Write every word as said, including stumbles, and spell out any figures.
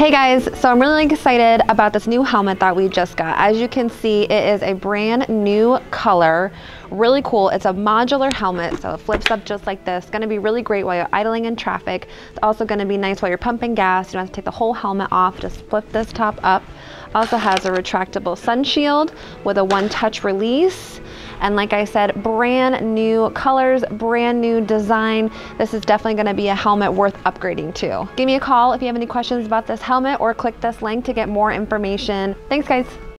Hey guys, so I'm really excited about this new helmet that we just got. As you can see, it is a brand new color. Really cool. It's a modular helmet, so it flips up just like this. It's gonna be really great while you're idling in traffic. It's also gonna be nice while you're pumping gas. You don't have to take the whole helmet off, just flip this top up. Also has a retractable sun shield with a one-touch release. And like I said, brand new colors, brand new design. This is definitely gonna be a helmet worth upgrading to. Give me a call if you have any questions about this helmet or click this link to get more information. Thanks guys.